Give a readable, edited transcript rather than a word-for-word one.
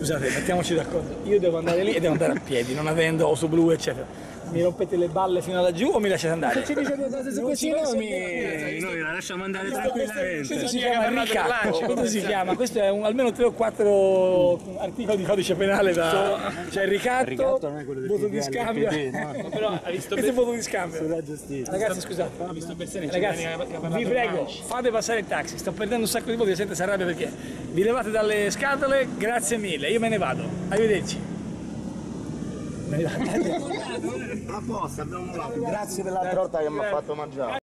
scusate, mettiamoci d'accordo, io devo andare lì e devo andare a piedi, non avendo oso blu, eccetera. Mi rompete le balle fino laggiù o mi lasciate andare? Se ci dice due cose su questi nomi, Noi la lasciamo andare tranquillamente. Questo si chiama ricatto, questo si chiama, questo è almeno 3 o 4 articoli di codice penale da... C'è il ricatto, non è quello del voto di PDL, scambio. no? però hai visto Questo è voto di scambio. Sulla giustizia. Ragazzi scusate, visto Bersani, ragazzi vi prego, fate passare il taxi, sto perdendo un sacco di voti, la gente si arrabbia perché vi levate dalle scatole, grazie mille, io me ne vado, arrivederci. Apposta, abbiamo lavorato. Grazie per l'altra volta che mi ha fatto mangiare.